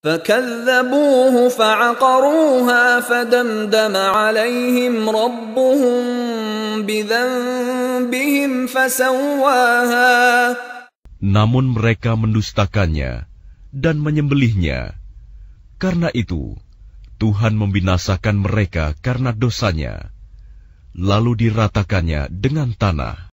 فكذبوه فعقروها فدمدم عليهم ربهم بذنبهم فسواها. Namun mereka mendustakannya dan menyembelihnya. Karena itu, Tuhan membinasakan mereka karena dosanya, lalu diratakannya dengan tanah.